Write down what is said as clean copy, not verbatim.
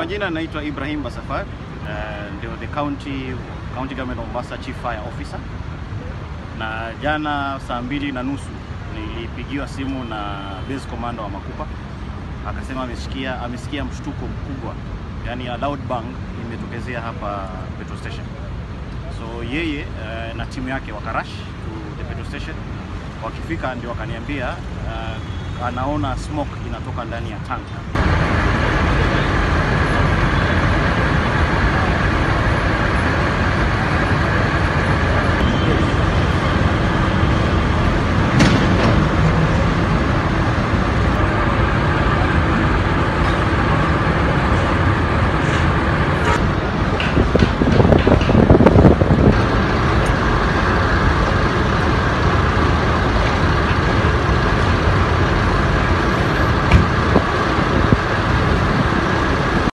majina naitwa Ibrahim Basafar, ndio the county government of Mombasa chief fire officer. Na jana saa 2:30 nilipigiwa simu na base commander wa Makupa. Akasema amesikia mshtuko mkubwa, yani a loud bang imetokezea hapa petrol station. So yeye na timu yake wakarash to the petrol station. Wakifika ndio wakaniambia anaona smoke inatoka ndani ya tanka.